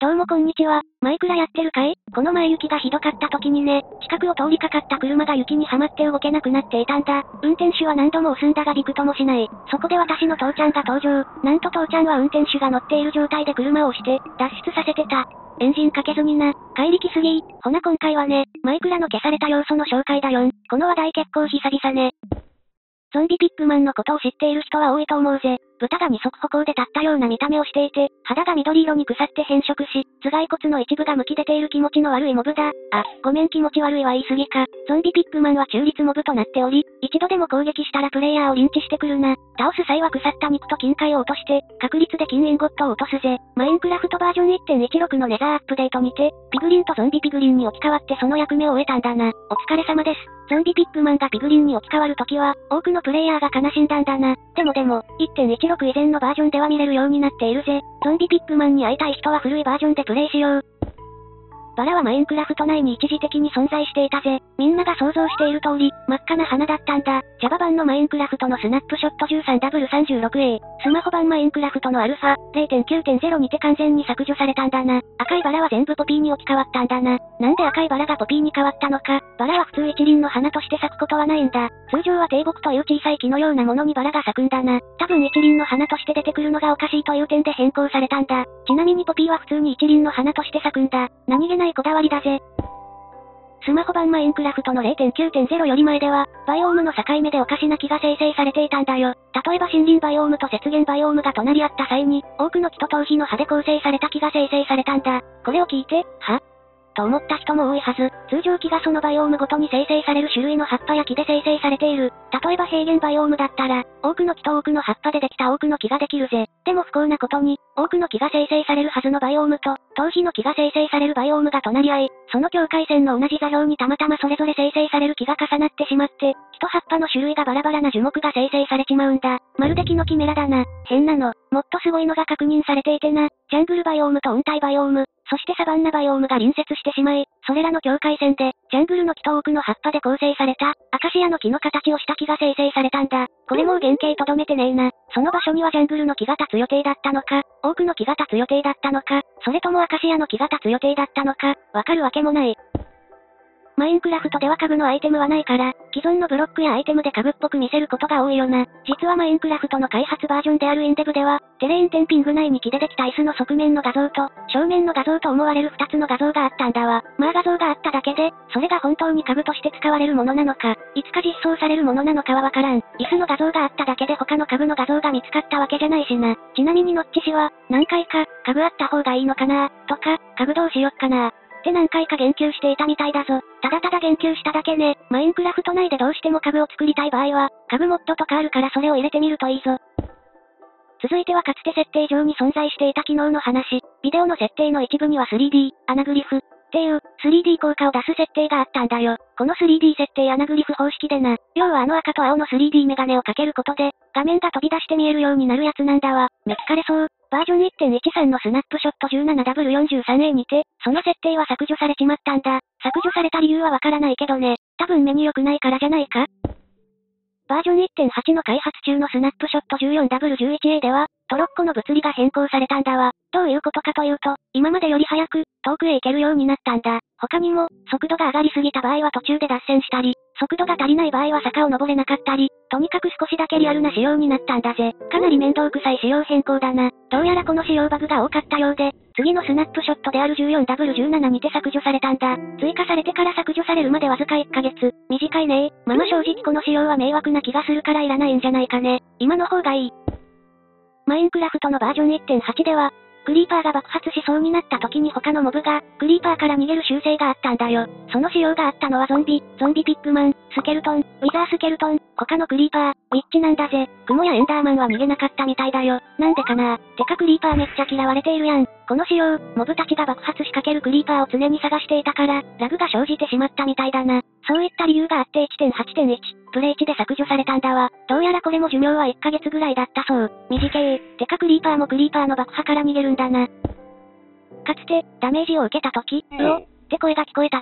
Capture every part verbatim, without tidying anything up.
どうもこんにちは、マイクラやってるかい？この前雪がひどかった時にね、近くを通りかかった車が雪にはまって動けなくなっていたんだ。運転手は何度も押すんだがびくともしない。そこで私の父ちゃんが登場。なんと父ちゃんは運転手が乗っている状態で車を押して、脱出させてた。エンジンかけずにな。怪力すぎー。ほな今回はね、マイクラの消された要素の紹介だよん。この話題結構久々ね。ゾンビピッグマンのことを知っている人は多いと思うぜ。豚が二足歩行で立ったような見た目をしていて、肌が緑色に腐って変色し、頭蓋骨の一部が剥き出ている気持ちの悪いモブだ。あ、ごめん気持ち悪いは言い過ぎか。ゾンビピッグマンは中立モブとなっており、一度でも攻撃したらプレイヤーをリンチしてくるな。倒す際は腐った肉と金塊を落として、確率で金インゴットを落とすぜ。マインクラフトバージョン いってんいちろく のネザーアップデートにて、ピグリンとゾンビピグリンに置き換わってその役目を終えたんだな。お疲れ様です。ゾンビピッグマンがピグリンに置き換わるときは、多くのプレイヤーが悲しんだんだな。でもでも、いってんいちろく 以前のバージョンでは見れるようになっているぜ。ゾンビピッグマンに会いたい人は古いバージョンでプレイしよう。バラはマインクラフト内に一時的に存在していたぜ。みんなが想像している通り、真っ赤な花だったんだ。Java 版のマインクラフトのスナップショット じゅうさんダブリューさんじゅうろくエー、スマホ版マインクラフトのアルファ れいてんきゅうてんゼロ にて完全に削除されたんだな。赤いバラは全部ポピーに置き換わったんだな。なんで赤いバラがポピーに変わったのか。バラは普通一輪の花として咲くことはないんだ。通常は低木という小さい木のようなものにバラが咲くんだな。多分一輪の花として出てくるのがおかしいという点で変更されたんだ。ちなみにポピーは普通に一輪の花として咲くんだ。何気ないこだわりだぜ。スマホ版マインクラフトの れいてんきゅうてんゼロ より前では、バイオームの境目でおかしな木が生成されていたんだよ。例えば森林バイオームと雪原バイオームが隣り合った際に、多くの木と頭皮の葉で構成された木が生成されたんだ。これを聞いて、は？と思った人も多いはず。通常木がそのバイオームごとに生成される種類の葉っぱや木で生成されている。例えば平原バイオームだったら、多くの木と多くの葉っぱでできた多くの木ができるぜ。でも不幸なことに、多くの木が生成されるはずのバイオームと、頭皮の木が生成されるバイオームが隣り合い、その境界線の同じ座標にたまたまそれぞれ生成される木が重なってしまって、木と葉っぱの種類がバラバラな樹木が生成されちまうんだ。まるで木のキメラだな。変なの。もっとすごいのが確認されていてな。ジャングルバイオームと温帯バイオーム、そしてサバンナバイオームが隣接してしまい、それらの境界線で、ジャングルの木と多くの葉っぱで構成された、アカシアの木の形をした木が生成されたんだ。これもう原型とどめてねえな。その場所にはジャングルの木が立つ予定だったのか、多くの木が立つ予定だったのか、それともアカシアの木が立つ予定だったのか、わかるわけもない。マインクラフトでは家具のアイテムはないから、既存のブロックやアイテムで家具っぽく見せることが多いよな。実はマインクラフトの開発バージョンであるインデブでは、テレインテンピング内に木でできた椅子の側面の画像と、正面の画像と思われるふたつの画像があったんだわ。まあ画像があっただけで、それが本当に家具として使われるものなのか、いつか実装されるものなのかはわからん。椅子の画像があっただけで他の家具の画像が見つかったわけじゃないしな。ちなみにノッチ氏は、何回か、家具あった方がいいのかなとか、家具どうしよっかなって何回か言及していたみたいだぞ。ただただ言及しただけね。マインクラフト内でどうしても家具を作りたい場合は、家具モッドとかあるからそれを入れてみるといいぞ。続いてはかつて設定上に存在していた機能の話。ビデオの設定の一部には スリーディー、アナグリフっていう、スリーディー 効果を出す設定があったんだよ。この スリーディー 設定アナグリフ方式でな。要はあの赤と青の スリーディー メガネをかけることで、画面が飛び出して見えるようになるやつなんだわ。めっかれそう。バージョン いってんいちさん のスナップショット じゅうななダブリューよんじゅうさんエー にて、その設定は削除されちまったんだ。削除された理由はわからないけどね。多分目に良くないからじゃないか？バージョン いってんはち の開発中のスナップショット じゅうよんダブリューじゅういちエー では、トロッコの物理が変更されたんだわ。どういうことかというと、今までより早く、遠くへ行けるようになったんだ。他にも、速度が上がりすぎた場合は途中で脱線したり、速度が足りない場合は坂を登れなかったり、とにかく少しだけリアルな仕様になったんだぜ。かなり面倒くさい仕様変更だな。どうやらこの仕様バグが多かったようで、次のスナップショットである じゅうよんダブリューじゅうなな にて削除されたんだ。追加されてから削除されるまでわずかいっかげつ。短いねー。まま正直この仕様は迷惑な気がするからいらないんじゃないかね。今の方がいい。マインクラフトのバージョン いってんはち では、クリーパーが爆発しそうになった時に他のモブが、クリーパーから逃げる習性があったんだよ。その仕様があったのはゾンビ、ゾンビピッグマン、スケルトン、ウィザースケルトン、他のクリーパー、ウィッチなんだぜ。クモやエンダーマンは逃げなかったみたいだよ。なんでかなー。てかクリーパーめっちゃ嫌われているやん。この仕様、モブたちが爆発しかけるクリーパーを常に探していたから、ラグが生じてしまったみたいだな。そういった理由があって いってんはちてんいち、プレイ値で削除されたんだわ。どうやらこれも寿命はいっかげつぐらいだったそう。短え。てかクリーパーもクリーパーの爆破から逃げるんだな。かつて、ダメージを受けた時、うおって声が聞こえたが、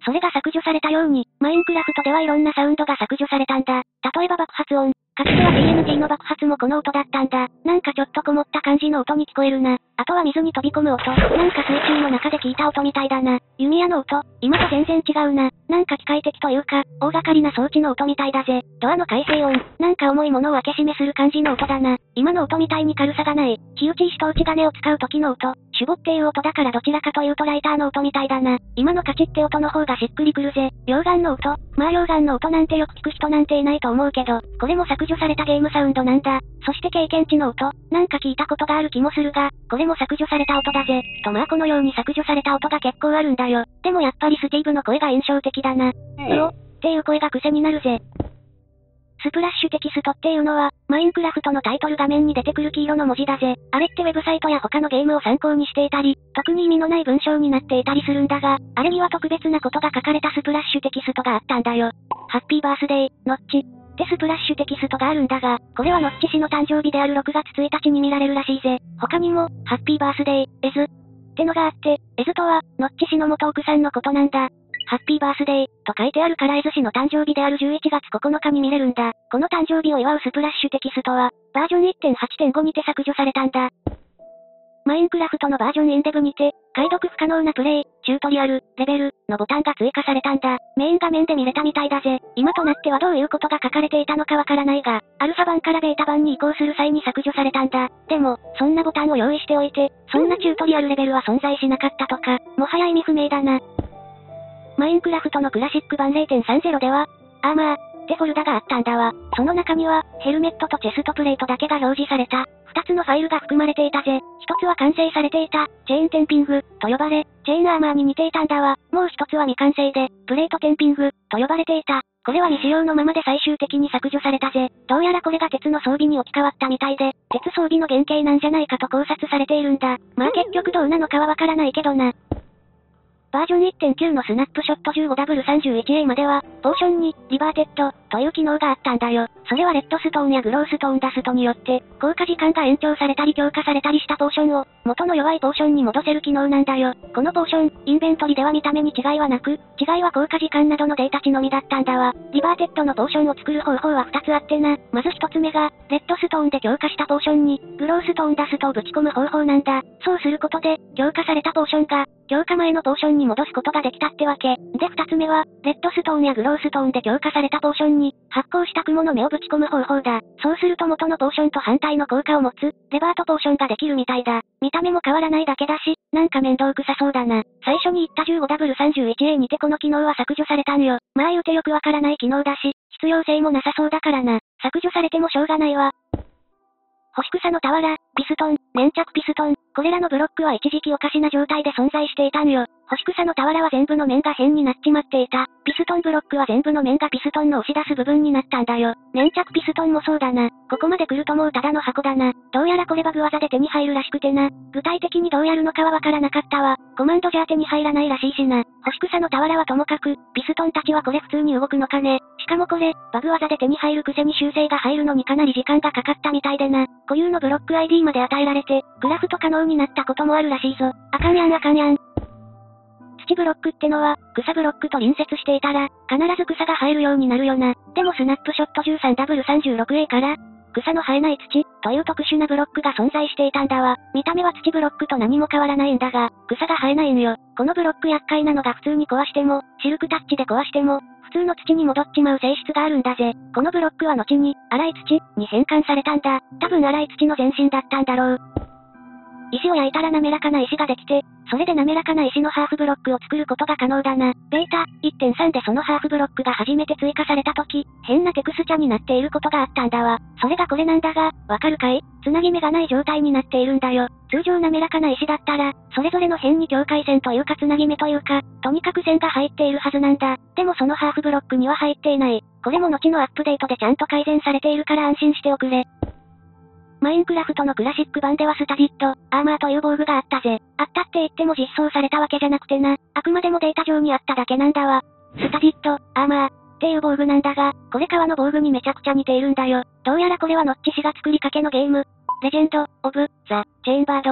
それが削除されたように、マインクラフトではいろんなサウンドが削除されたんだ。例えば爆発音。かつては ティーエヌティー の爆発もこの音だったんだ。なんかちょっとこもった感じの音に聞こえるな。あとは水に飛び込む音。なんか水中の中で聞いた音みたいだな。弓矢の音。今と全然違うな。なんか機械的というか、大掛かりな装置の音みたいだぜ。ドアの開閉音。なんか重いものを開け閉めする感じの音だな。今の音みたいに軽さがない。火打ち石と内金を使う時の音。シュボっていう音だからどちらかというとライターの音みたいだな。今のカチって音の方がしっくりくるぜ。溶岩の音。まあ溶岩の音なんてよく聞く人なんていないと思うけど、これも削除されたゲームサウンドなんだ。そして経験値の音。なんか聞いたことがある気もするが、これも削除された音だぜ。とまあこのように削除された音が結構あるんだよ。でもやっぱりスティーブの声が印象的だな。うおっていう声が癖になるぜ。スプラッシュテキストっていうのは、マインクラフトのタイトル画面に出てくる黄色の文字だぜ。あれってウェブサイトや他のゲームを参考にしていたり、特に意味のない文章になっていたりするんだが、あれには特別なことが書かれたスプラッシュテキストがあったんだよ。ハッピーバースデー、ノッチ。ってスプラッシュテキストがあるんだが、これはノッチ氏の誕生日であるろくがつついたちに見られるらしいぜ。他にも、ハッピーバースデー、エズ。ってのがあって、エズとは、ノッチ氏の元奥さんのことなんだ。ハッピーバースデー、と書いてあるからエズ氏の誕生日であるじゅういちがつここのかに見れるんだ。この誕生日を祝うスプラッシュテキストは、バージョン いってんはちてんご にて削除されたんだ。マインクラフトのバージョンエンデブにて、解読不可能なプレイ、チュートリアル、レベル、のボタンが追加されたんだ。メイン画面で見れたみたいだぜ。今となってはどういうことが書かれていたのかわからないが、アルファ版からベータ版に移行する際に削除されたんだ。でも、そんなボタンを用意しておいて、そんなチュートリアルレベルは存在しなかったとか、もはや意味不明だな。マインクラフトのクラシック版 れいてんさんじゅう では、アーマーってフォルダがあったんだわ。その中には、ヘルメットとチェストプレートだけが表示された、二つのファイルが含まれていたぜ。一つは完成されていた、チェーンテンピング、と呼ばれ、チェーンアーマーに似ていたんだわ。もう一つは未完成で、プレートテンピング、と呼ばれていた。これは未使用のままで最終的に削除されたぜ。どうやらこれが鉄の装備に置き換わったみたいで、鉄装備の原型なんじゃないかと考察されているんだ。まあ結局どうなのかはわからないけどな。バージョン いってんきゅう のスナップショット じゅうごダブルさんじゅういちエー までは、ポーションに、リバーテッド、という機能があったんだよ。それはレッドストーンやグローストーンダストによって、効果時間が延長されたり強化されたりしたポーションを、元の弱いポーションに戻せる機能なんだよ。このポーション、インベントリでは見た目に違いはなく、違いは効果時間などのデータ値のみだったんだわ。リバーテッドのポーションを作る方法はふたつあってな。まずひとつめが、レッドストーンで強化したポーションに、グローストーンダストをぶち込む方法なんだ。そうすることで、強化されたポーションが、強化前のポーションに戻すことができたってわけ。で二つ目は、レッドストーンやグローストーンで強化されたポーションに、発光した雲の目をぶち込む方法だ。そうすると元のポーションと反対の効果を持つ、レバートポーションができるみたいだ。見た目も変わらないだけだし、なんか面倒くさそうだな。最初に言った じゅうごダブルさんじゅういちエー にてこの機能は削除されたんよ。まあ言うてよくわからない機能だし、必要性もなさそうだからな。削除されてもしょうがないわ。星草の俵、ピストン、粘着ピストン、これらのブロックは一時期おかしな状態で存在していたんよ。星草の俵は全部の面が変になっちまっていた。ピストンブロックは全部の面がピストンの押し出す部分になったんだよ。粘着ピストンもそうだな。ここまで来るともうただの箱だな。どうやらこれバグ技で手に入るらしくてな。具体的にどうやるのかはわからなかったわ。コマンドじゃ手に入らないらしいしな。星草の俵はともかく、ピストンたちはこれ普通に動くのかね。しかもこれ、バグ技で手に入るくせに修正が入るのにかなり時間がかかったみたいでな。固有のブロック アイディー まで与えられて、クラフト可能になったこともあるらしいぞ。あかんやんあかんやん。土ブロックってのは、草ブロックと隣接していたら、必ず草が生えるようになるよな。でもスナップショット じゅうさんダブルさんじゅうろくエー から、草の生えない土、という特殊なブロックが存在していたんだわ。見た目は土ブロックと何も変わらないんだが、草が生えないんよ。このブロック厄介なのが普通に壊しても、シルクタッチで壊しても、普通の土に戻っちまう性質があるんだぜ。このブロックは後に、粗い土、に変換されたんだ。多分粗い土の前身だったんだろう。石を焼いたら滑らかな石ができて、それで滑らかな石のハーフブロックを作ることが可能だな。ベータ いってんさん でそのハーフブロックが初めて追加された時、変なテクスチャになっていることがあったんだわ。それがこれなんだが、わかるかい？つなぎ目がない状態になっているんだよ。通常滑らかな石だったら、それぞれの辺に境界線というかつなぎ目というか、とにかく線が入っているはずなんだ。でもそのハーフブロックには入っていない。これも後のアップデートでちゃんと改善されているから安心しておくれ。マインクラフトのクラシック版ではスタディット、アーマーという防具があったぜ。あったって言っても実装されたわけじゃなくてな。あくまでもデータ上にあっただけなんだわ。スタディット、アーマーっていう防具なんだが、これ革の防具にめちゃくちゃ似ているんだよ。どうやらこれはノッチ氏が作りかけのゲーム、レジェンド、オブ、ザ、チェーンバードっ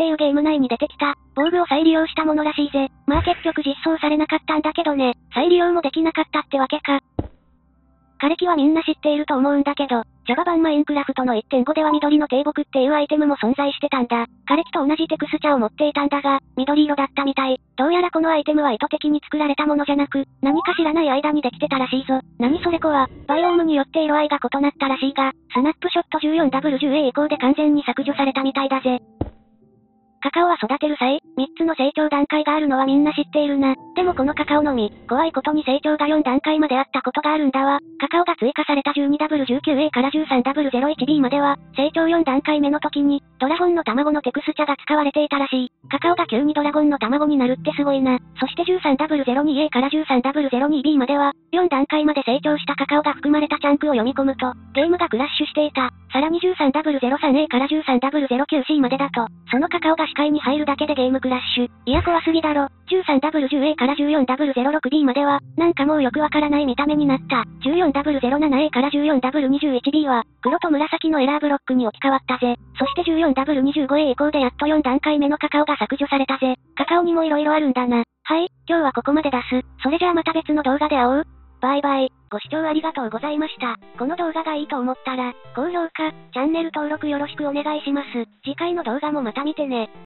っていうゲーム内に出てきた、防具を再利用したものらしいぜ。まあ結局実装されなかったんだけどね。再利用もできなかったってわけか。枯れ木はみんな知っていると思うんだけど、ジャバ版マインクラフトの いってんご では緑の低木っていうアイテムも存在してたんだ。枯れ木と同じテクスチャを持っていたんだが、緑色だったみたい。どうやらこのアイテムは意図的に作られたものじゃなく、何か知らない間にできてたらしいぞ。何それこは、バイオームによって色合いが異なったらしいが、スナップショット じゅうよんダブリューじゅうエー 以降で完全に削除されたみたいだぜ。カカオは育てる際、みっつの成長段階があるのはみんな知っているな。でもこのカカオの実、怖いことに成長がよん段階まであったことがあるんだわ。カカオが追加された じゅうにダブリューじゅうきゅうエー から じゅうさんダブリューゼロいちビー までは、成長よん段階目の時に、ドラゴンの卵のテクスチャが使われていたらしい。カカオが急にドラゴンの卵になるってすごいな。そして じゅうさんダブリューゼロにエー から じゅうさんダブリューゼロにビー までは、よん段階まで成長したカカオが含まれたチャンクを読み込むと、ゲームがクラッシュしていた。さらに じゅうさんダブリューゼロさんエー から じゅうさんダブリューゼロきゅうシー までだと、そのカカオが視界に入るだけでゲームクラッシュ。いや怖すぎだろ。じゅうさんダブリューじゅうエー から じゅうよんダブリューゼロろくビー までは、なんかもうよくわからない見た目になった。じゅうよんダブリューゼロななエー から じゅうよんダブリューにじゅういちビー は、黒と紫のエラーブロックに置き換わったぜ。そして じゅうよんダブリューにじゅうごエー 以降でやっとよん段階目のカカオが削除されたぜ。カカオにも色々あるんだな。はい、今日はここまで出す。それじゃあまた別の動画で会おう。バイバイ。ご視聴ありがとうございました。この動画がいいと思ったら、高評価、チャンネル登録よろしくお願いします。次回の動画もまた見てね。